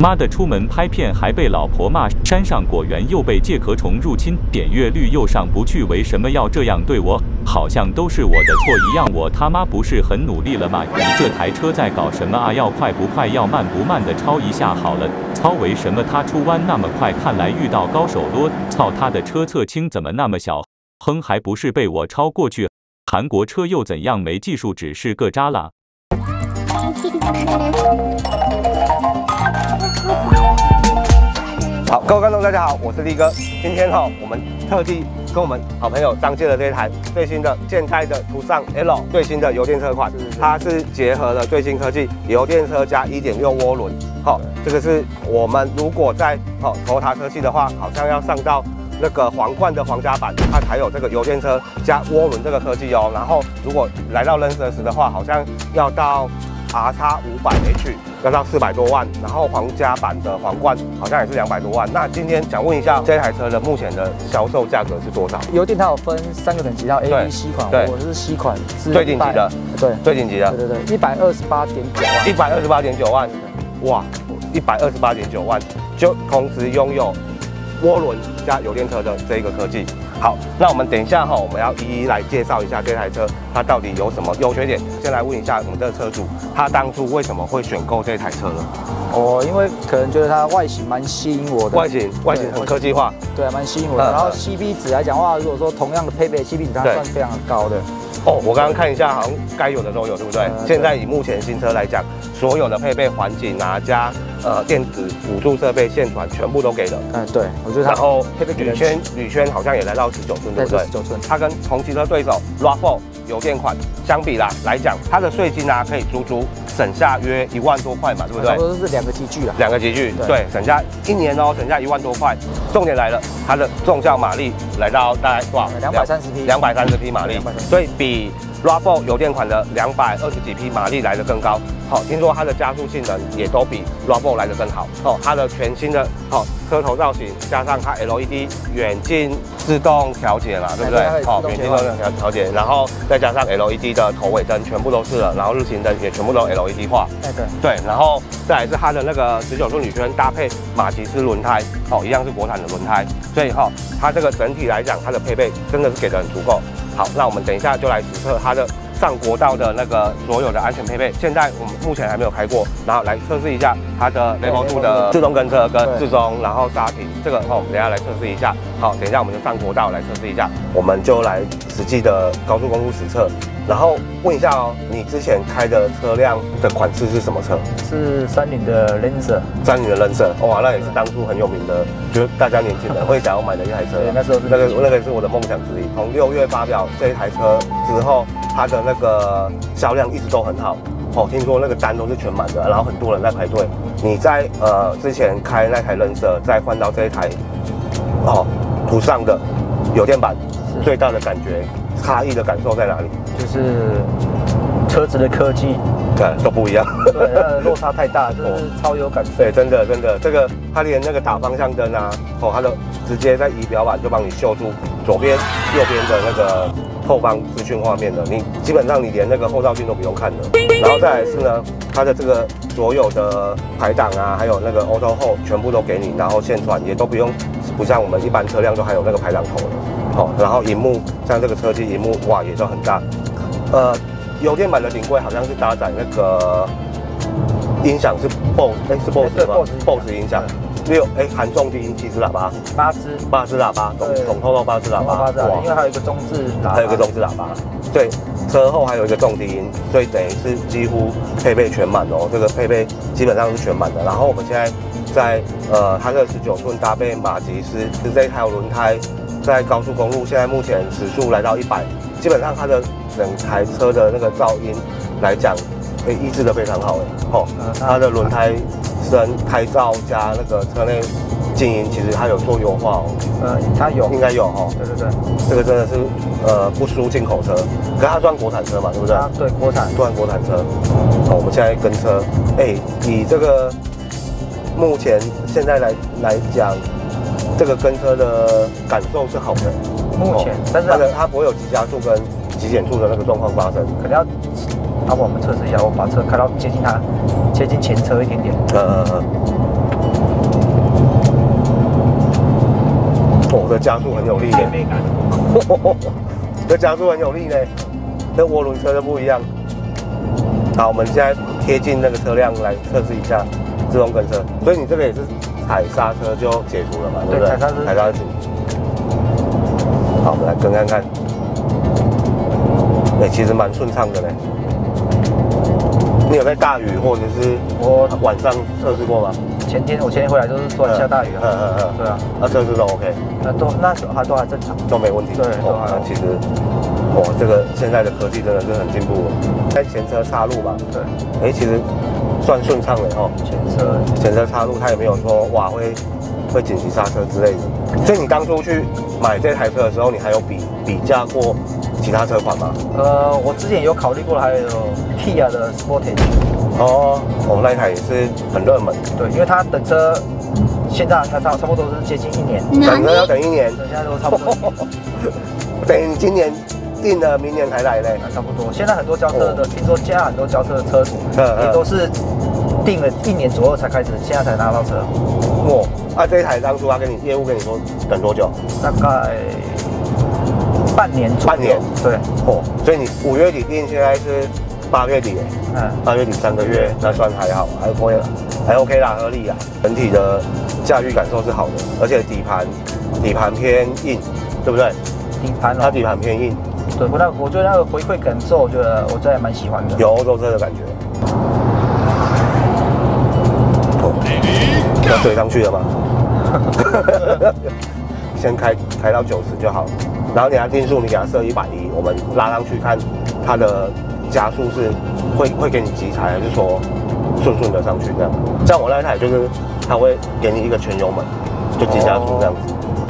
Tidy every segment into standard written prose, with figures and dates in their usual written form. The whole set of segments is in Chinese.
妈的，出门拍片还被老婆骂，山上果园又被介壳虫入侵，点阅率又上不去，为什么要这样对我？好像都是我的错一样，我他妈不是很努力了吗？你这台车在搞什么啊？要快不快，要慢不慢的超一下好了。操，为什么它出弯那么快？看来遇到高手咯。操，他的车侧倾怎么那么小？哼，还不是被我超过去。韩国车又怎样？没技术只是个渣啦。 好，各位观众大家好，我是力哥。今天我们特地跟我们好朋友张借了这一台最新的建泰的途尚 L 最新的油电车款，它是结合了最新科技油电车加 1.6 涡轮。这个是我们如果在Toyota车系的话，好像要上到那个皇冠的皇家版，它才有这个油电车加涡轮这个科技哦。然后如果来到Lexus的话，好像要到 RX500H 要到400多万，然后皇家版的皇冠好像也是200多万。那今天想问一下，这台车的目前的销售价格是多少？ 油电它有分3个等级，到 A、B、C 款，我是 C 款，是最顶级的，对，最顶级的， 对，128.9万 ，128.9万，哇，128.9万就同时拥有涡轮加油电车的这一个科技。好，那我们等一下我们要一一来介绍一下这台车，它到底有什么优缺点。先来问一下我们的车主，他当初为什么会选购这台车呢？ 因为可能觉得它外形蛮吸引我的，外形很科技化，对， 蛮吸引我的。然后 CP 值来讲的话，如果说同样的配备 CP 值，它算非常的高的。 我刚刚看一下，好像该有的都有，对不对？现在以目前新车来讲，所有的配备环景啊加电子辅助设备线传全部都给了。 对，我觉得它。然后配备铝圈好像也来到19寸，对不对 ？19寸。它跟同级的对手 RAV4 油电款相比来讲，它的税金可以足足省下约1万多块嘛，对不对？ 差不多是2个级距啦。 2个级距，对，省下1年省下1万多块。重点来了，它的重效马力来到大概多少 ？230 匹马力，所以比 RAV4 油电款的220几匹马力来得更高。听说它的加速性能也都比 RAV4 来得更好。它的全新的车头造型，加上它 LED 远近自动调节嘛，对不对？远近自动调节，然后再加上 LED 的头尾灯全部都是了，然后日行灯也全部都 LED 化。对，然后再来是它的那个19寸铝圈搭配马吉斯轮胎，一样是国产的轮胎，所以它这个整体来讲，它的配备真的是给的很足够。好，那我们等一下就来实测它的上国道的那个所有的安全配备。现在我们目前还没有开过，然后来测试一下它的 Level 2的自动跟车跟自动，然后刹停，这个我们等一下来测试一下。好，等一下我们就上国道来测试一下，我们就来实际的高速公路实测。然后问一下你之前开的车辆的款式是什么车？ 是30的 Lancer。30 的 Lancer，哇，那也是当初很有名的，就是大家年轻人会想要买的一台车。 对，那时候那个是我的梦想之一。从6月发表这一台车之后，它的那个销量一直都很好。听说那个单都是全满的，然后很多人在排队。你在之前开那台 Lancer，再换到这一台途尚的油电版，最大的感觉差异的感受在哪里？ 就是车子的科技， 对，都不一样。 对，落差太大，真的是超有感受。 对，真的，这个它连那个打方向灯它的直接在仪表板就帮你秀出左边、右边的那个后方资讯画面了。你基本上你连那个后照镜都不用看了。然后再来是呢，它的这个所有的排档还有那个 Auto Hold 全部都给你，然后线传也都不像我们一般车辆都还有那个排档头了。然后荧幕像这个车机荧幕，哇，也都很大。油电版的顶柜好像是搭载那个音响是 BOSS 吗 ？BOSS 音响含重低音7支喇叭，8支喇叭，总共8支喇叭， 哇，因为还有一个中置喇叭，对，车后还有一个重低音，所以等于是几乎配备全满哦，这个配备基本上是全满的。然后我们现在在它的19寸搭配马吉斯这条轮胎。在高速公路，现在目前时速来到100，基本上它的整台车的那个噪音来讲，抑制的非常好它的轮胎声、胎噪加那个车内静音，其实它有做优化它有， 应该有对， 这个真的是不输进口车，可是它算国产车嘛，对不对？ 对， 算国产车。我们现在跟车，以这个目前现在来讲。这个跟车的感受是好的， 目前，但是它不会有急加速跟急减速的那个状况发生。 可能要，我们测试一下，我把车开到接近前车一点点。 哦，这加速很有力耶。这加速很有力呢，跟涡轮车就不一样。好，我们现在贴近那个车辆来测试一下自动跟车。所以你这个也是踩刹车就解除了嘛，对不对？踩刹车。好，我们来跟看看。其实蛮顺畅的嘞。你有在大雨或者是我晚上测试过吗？ 我前天回来就是突然下大雨啊。对啊。 那测试都 OK。 那都还正常， 都没问题。 对，都还。 其实，哇，这个现在的科技真的是很进步了。在前车插入嘛。对。其实算顺畅了哦。前车插入，它也没有说哇会紧急刹车之类的。所以你当初去买这台车的时候，你还有比价过其他车款吗？我之前有考虑过，还有 Kia 的 Sportage。那一台也是很热门。对，因为它等车现在差不多是接近1年。等车要等1年。现在都差不多。等于你今年订了，明年才来嘞。差不多。现在很多交车的，听说现在很多交车的车主，也都是订了1年左右才开始，现在才拿到车。这一台当初业务跟你说等多久？大概半年左右。半年。对。所以你5月底订，现在是8月底，8月底3个月，那算还好，还 OK 啦，合理啦。整体的驾驭感受是好的，而且底盘偏硬，对不对？它底盘偏硬。对，我觉得那个回馈感受，我觉得还蛮喜欢的，有欧洲车的感觉。要追上去了吗？先开到90就好，然后你的定速你给它设110，我们拉上去看它的加速是会给你急踩，还是说顺的上去这样？像我那台就是它会给你一个全油门，就急加速这样子。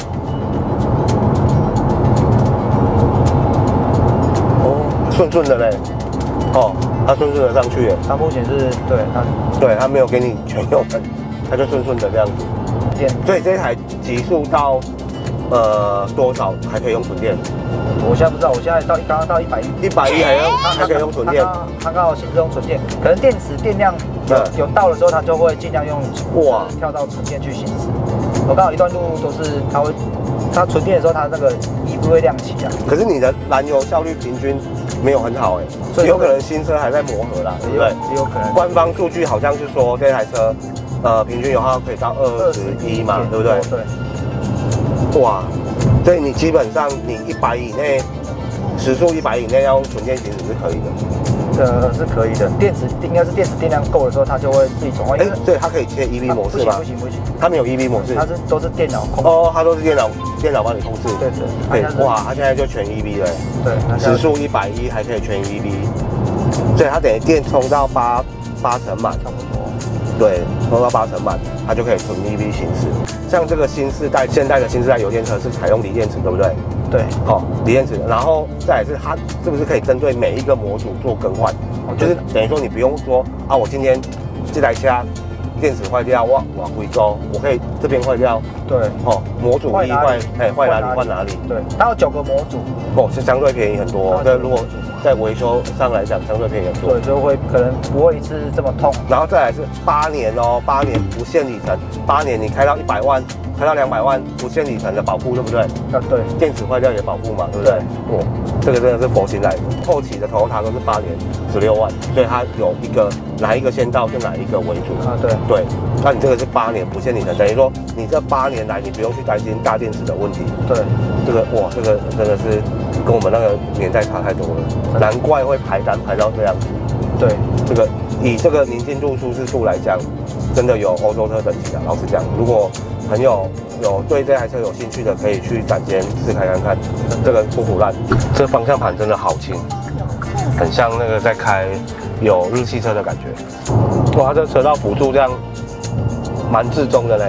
顺的嘞，它顺的上去耶。它目前是它没有给你全油门，它就顺的这样子。所以这台极速到多少还可以用纯电？我现在不知道，我现在刚刚到110，110还可以用纯电。它刚好显示用纯电，可能电池电量有到的时候，它就会尽量用跳到纯电去行驶。我刚好一段路都是它纯电的时候，它那个EV会亮起啊。可是你的燃油效率平均没有很好所以有可能新车还在磨合啦，对不对？也有可能。官方数据好像是说这台车平均油耗可以到21嘛，对不对？对。哇，所以你基本上你100以内，时速100以内要用纯电行驶是可以的。是可以的，应该是电池电量够的时候，它就会自己转换。对，它可以切 EV 模式吗？不行，它没有 EV 模式，它都是电脑控制。它都是电脑帮你控制。对。哇，它现在就全 EV 了。对，时速110还可以全 EV，所以它等于电充到八成满，差不多。对，充到8成满，它就可以纯 EV 行驶。像这个现代的新世代油电车是采用锂电池，对不对？对，锂电池，然后再来是它是不是可以针对每一个模组做更换？就是等于说你不用说我今天这台车电池坏掉，我回收，我可以这边坏掉，对，模组一坏哪里换哪里，对，它有9个模组，是相对便宜很多。对，如果在维修上来讲，相对便宜很多，对，就会可能不会一次这么痛。然后再来是8年8年不限里程，8年你开到100万。开到200万不限里程的保护，对不对？对，电池坏掉也保护嘛，对不对？这个真的是佛心来的。后期的Toyota都是8年16万，所以它有一个哪一个先到就哪一个为主。对。那你这个是8年不限里程，等于说你这8年来你不用去担心大电池的问题。对，这个真的是跟我们那个年代差太多了，难怪会排单排到这样子。对，以这个宁静度、舒适度来讲，真的有欧洲车等级的。老实讲，如果朋友有对这台车有兴趣的，可以去展间试开看，这个不腐烂。这方向盘真的好轻，很像那个在开有日系车的感觉。哇，这车道辅助这样蛮至中的嘞。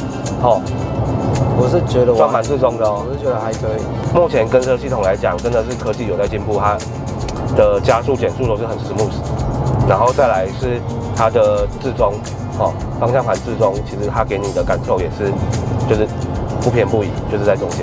我是觉得算蛮至中的我是觉得还可以。目前跟车系统来讲，真的是科技有在进步，它的加速减速都是很 smooth， 然后再来是它的至中。方向盘至中，其实它给你的感受也是，就是不偏不倚，就是在中间。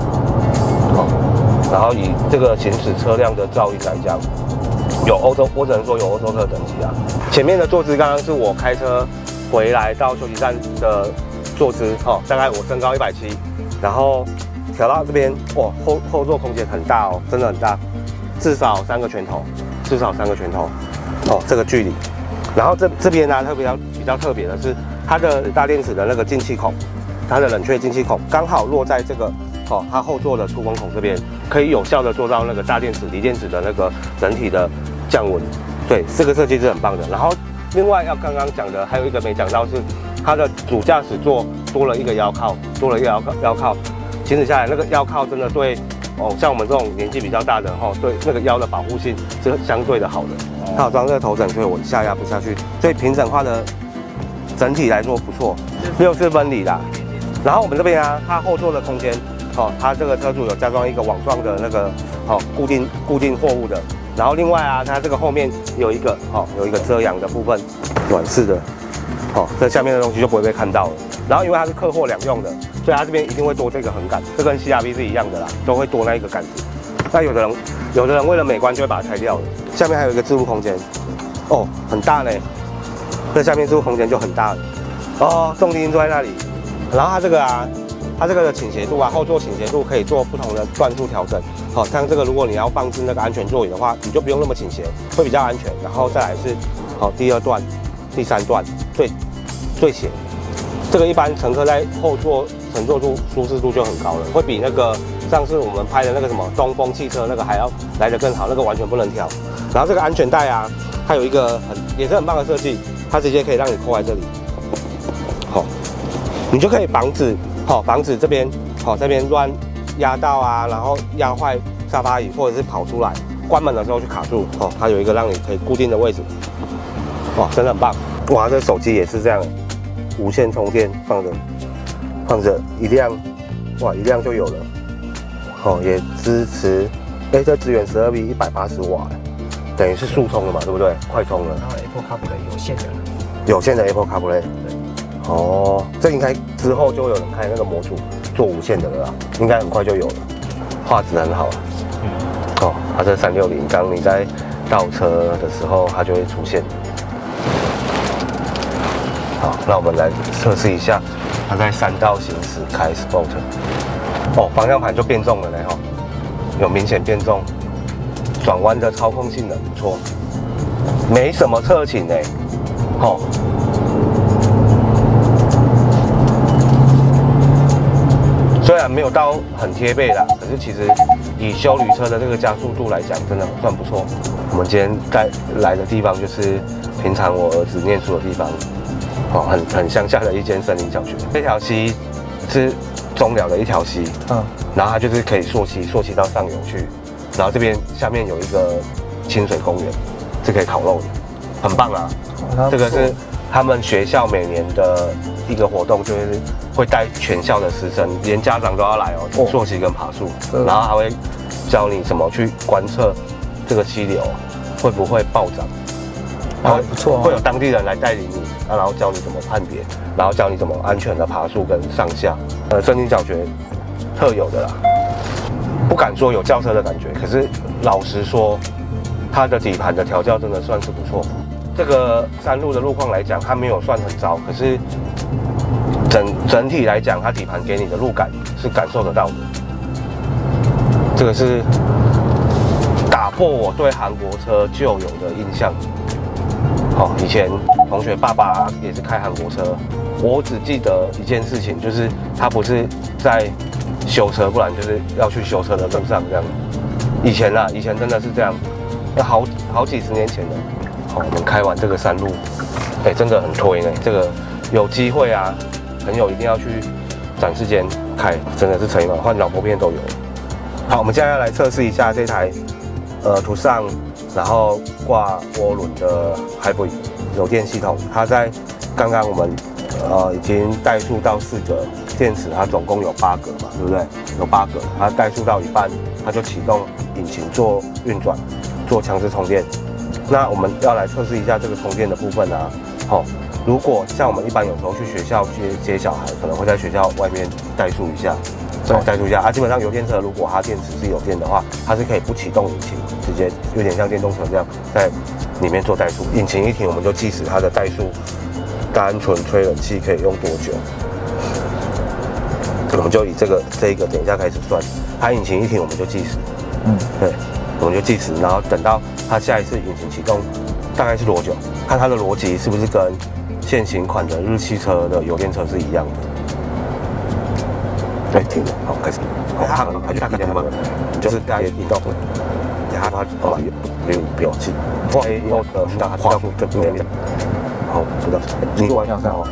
然后以这个行驶车辆的噪音来讲，我只能说有欧洲车等级啊。前面的坐姿刚刚是我开车回来到休息站的坐姿，大概我身高170， 然后调到这边，哇，后座空间很大哦，真的很大，至少3个拳头，至少3个拳头，哦，这个距离。然后这边呢，比较特别的是，它的大电池的那个进气孔，它的冷却进气孔刚好落在这个哦，它后座的出风孔这边，可以有效的做到那个大电池、锂电池的那个整体的降温。对，这个设计是很棒的。然后另外要刚刚讲的还有一个没讲到是，它的主驾驶座多了一个腰靠，腰靠，行驶下来那个腰靠真的对哦，像我们这种年纪比较大的哈，对那个腰的保护性是相对的好的。它有装这个头枕，所以我下压不下去，所以平整化的整体来说不错，6次分离啦。然后我们这边啊，它后座的空间，哦，它这个车主有加装一个网状的那个哦固定货物的。然后另外啊，它这个后面有一个遮阳的部分，软式的，哦，这下面的东西就不会被看到了。然后因为它是客货两用的，所以它这边一定会多这个横杆，这跟 CR-V 是一样的啦，都会多那一个杆子。那有的人为了美观就会把它拆掉了。下面还有一个置物空间，哦，很大呢，这下面置物空间就很大了。哦，重低音坐在那里，然后它这个啊。它这个的倾斜度啊，后座倾斜度可以做不同的段数调整。好，像这个如果你要放置那个安全座椅的话，你就不用那么倾斜，会比较安全。然后再来是，好，第2段、第3段最斜，这个一般乘客在后座乘坐度舒适度就很高了，会比那个上次我们拍的那个什么东风汽车那个还要来得更好，那个完全不能调。然后这个安全带啊，它有一个也是很棒的设计，它直接可以让你扣在这里，好，你就可以防止这边这边乱压到啊，然后压坏沙发椅或者是跑出来，关门的时候就卡住哦。它有一个让你可以固定的位置，哇，真的很棒！哇，这手机也是这样，无线充电放着一亮，哇，一亮就有了。哦，也支持，这支援12V 180瓦，等于是速充了嘛，对不对？快充了。 然后 Apple CarPlay 有线的 Apple CarPlay。哦，这应该之后就有人开那个模组做无线的了啦，应该很快就有了，画质很好。哦，它这360，当你在倒车的时候，它就会出现。好，那我们来测试一下，它在3道行驶开 Sport。哦，方向盘就变重了呢，哈，有明显变重，转弯的操控性能不错，没什么侧倾呢，哦。虽然没有到很贴背啦，可是其实以休旅车的这个加速度来讲，真的算不错。我们今天在来的地方就是平常我儿子念书的地方，哦，很乡下的一间森林小学。这条溪是中寮的一条溪，然后它就是可以溯溪到上游去，然后这边下面有一个清水公园，是可以烤肉的，很棒啊！这个是他们学校每年的一个活动，就是会带全校的师生，连家长都要来哦，溯溪跟爬树，然后还会教你怎么去观测这个溪流会不会暴涨， 不错， 会有当地人来带领你，然后教你怎么判别，然后教你怎么安全的爬树跟上下，森林小学特有的啦，不敢说有轿车的感觉，可是老实说，它的底盘的调教真的算是不错。这个山路的路况来讲，它没有算很糟，可是整体来讲，它底盘给你的路感是感受得到的。这个是打破我对韩国车旧有的印象。好，以前同学爸爸也是开韩国车，我只记得一件事情，就是他不是在修车，不然就是要去修车的路上这样。以前真的是这样，那好几十年前了。好，我们开完这个山路，真的很推呢。这个有机会啊，朋友一定要去展示间开，真的是乘以满，换老婆片都有。好，我们现在要来测试一下这台途尚，然后挂涡轮的 Hybrid 油电系统。它在刚刚我们已经怠速到4个电池，它总共有8个嘛，对不对？有8个，它怠速到一半，它就启动引擎做运转，做强制充电。那我们要来测试一下这个充电的部分啊。好，如果像我们一般有时候去学校接小孩，可能会在学校外面怠速一下，怠速一下啊。基本上油电车如果它电池是有电的话，它是可以不启动引擎，直接有点像电动车这样在里面做怠速。引擎一停，我们就计时它的怠速，单纯吹冷气可以用多久。 我们就以这一个等一下开始算，它引擎一停我们就计时，对，我们就计时，然后等到它下一次引擎启动大概是多久，看它的逻辑是不是跟现行款的日系车的油电车是一样的。对，停了，好，开始。好，它就大概这样嘛，就是大家引导，它不要气，放 A 后的让它加速更多一点。好，知道。你做完向上哦。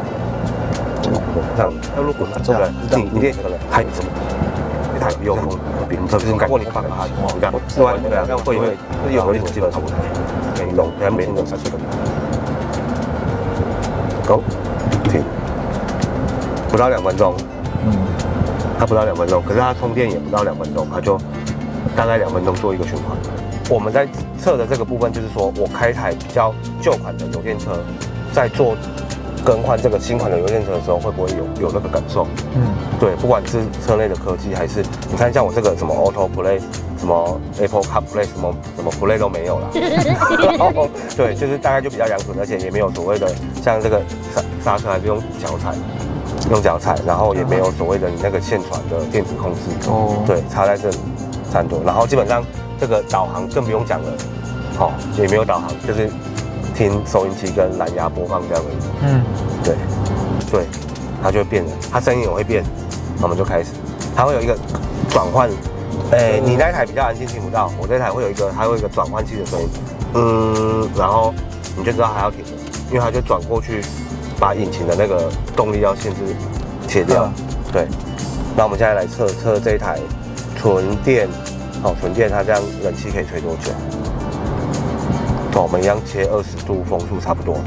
这样，那如果这个你练可能还有什么？它有风，就是改过你放给它，你看，另外这样会有点基本差不多，可以弄，每天弄30分。Go， 停，不到2分钟。它不到2分钟，可是它充电也不到2分钟，它就大概2分钟做一个循环。我们在测的这个部分就是说，我开台比较旧款的油电车，在做更换这个新款的油电车的时候，会不会有那个感受？对，不管是车内的科技，还是你看像我这个什么 Auto Play， 什么 Apple CarPlay， 什么 Play 都没有了。然后对，就是大概就比较阳春，而且也没有所谓的像这个刹车还是用脚踩。用脚踩，然后也没有所谓的你那个线传的电子控制，对，差在这里差很多。然后基本上这个导航更不用讲了，也没有导航，就是听收音机跟蓝牙播放这样而已。对，它就会变了，它声音也会变。那我们就开始，它会有一个转换，你那一台比较安静听不到，我这台会有一个，还有一个转换器的声音，然后你就知道它要停了，因为它就转过去。把引擎的那个动力要限制切掉，对。那我们现在来测这一台纯电，纯电它这样冷气可以吹多久？我们一样切20度，风速差不多。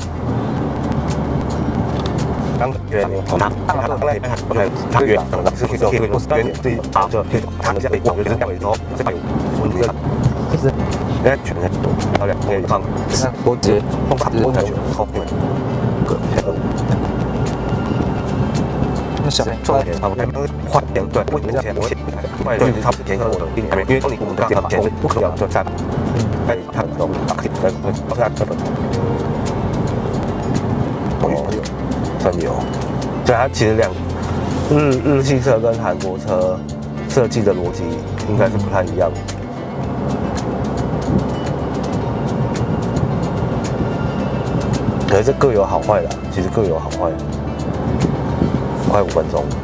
当月它月是可以贴个4点自己把这贴它们下面我就是这样以后这把有温度的，就是哎全部到2个放我直接放卡我感觉好对。小重点，我们换点对，为什么钱我写对，它是填合我的定下面，因为你我们的电脑钱不可能就占，它都可以在往下这个，真有，对它其实日系车跟韩国车设计的逻辑应该是不太一样。可是各有好坏啦，其实各有好坏。快5分钟，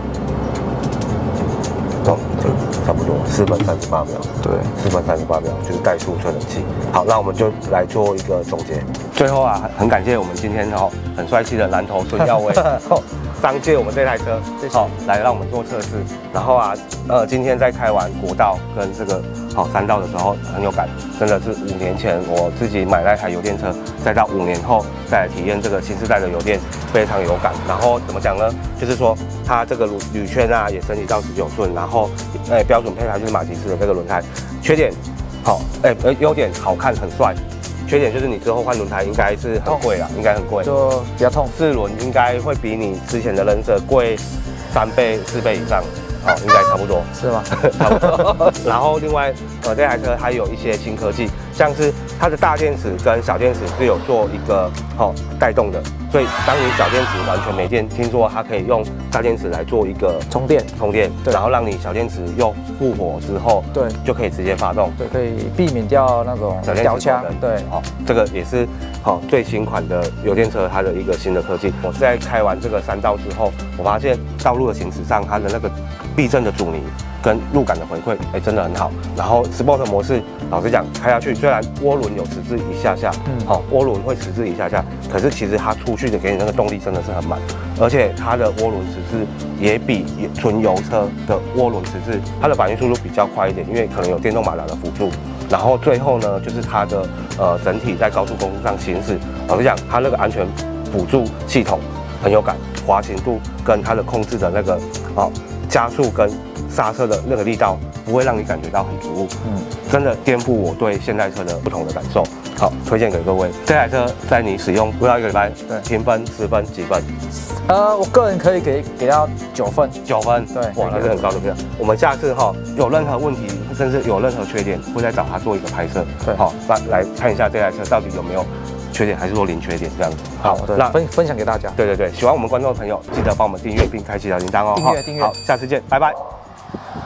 对，差不多4分38秒，对，4分38秒就是怠速吹冷气。好，那我们就来做一个总结。最后啊，很感谢我们今天很帅气的南投孙耀威商借我们这台车，来让我们做测试。然后啊，今天在开完国道跟这个山道的时候很有感，真的是5年前我自己买那台油电车，再到5年后再来体验这个新世代的油电，非常有感。然后怎么讲呢？就是说它这个铝圈啊也升级到19寸，然后标准配台就是马吉斯的这个轮胎。缺点优点好看很帅。缺点就是你之后换轮胎应该是很贵啦，应该很贵， 就比较痛。 4轮应该会比你之前的人车贵3倍、4倍以上，应该差不多， 是吗？ 差不多。然后另外，这台车还有一些新科技，像是它的大电池跟小电池是有做一个带动的，所以当你小电池完全没电，听说它可以用大电池来做一个充电，然后让你小电池又复活之后，对，就可以直接发动，对， 可以避免掉那种掉枪，对， 这个也是最新款的油电车它的一个新的科技。我在开完这个山道之后，我发现道路的行驶上它的那个避震的阻尼跟路感的回馈，真的很好。然后 Sport 模式，老实讲，开下去虽然涡轮有迟滞一下下，涡轮会迟滞一下下，可是其实它出去的给你那个动力真的是很满，而且它的涡轮迟滞也比纯油车的涡轮迟滞，它的反应速度比较快一点，因为可能有电动马达的辅助。然后最后呢，就是它的整体在高速公路上行驶，老实讲，它那个安全辅助系统很有感，滑行度跟它的控制的那个加速跟刹车的那个力道，不会让你感觉到很突兀，真的颠覆我对现代车的不同的感受。好，推荐给各位。这台车在你使用不到1个礼拜，对，评分10分几分？ 我个人可以给到9分。9分，对， 哇，那是很高的分。我们下次有任何问题，甚至有任何缺点，会再找他做一个拍摄。对，来看一下这台车到底有没有缺点，还是说零缺点这样子。 好，那分享给大家。 对，喜欢我们观众的朋友，记得帮我们订阅并开启小铃铛哦。 订阅。 好，下次见，拜拜。